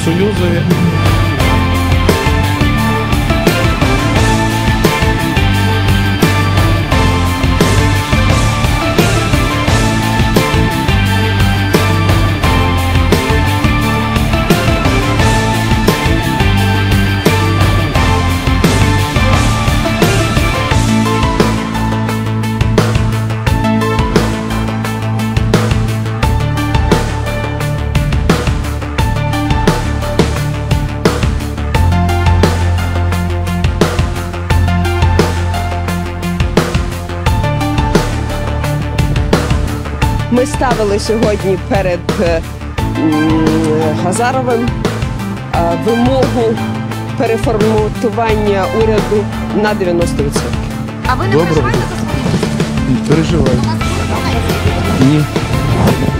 Союзові. Ми ставили сьогодні перед Азаровим вимогу переформатування уряду на 90%. А ви не переживаєте за свої? Переживаю. Ні.